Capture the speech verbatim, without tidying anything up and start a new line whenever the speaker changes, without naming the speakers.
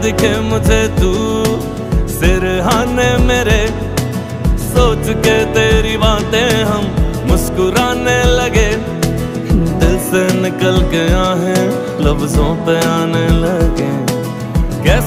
दिखे मुझे तू सिरहाने मेरे, सोच के तेरी बातें हम मुस्कुराने लगे। दिल से निकल के आहें लफ्जों पे आने लगे।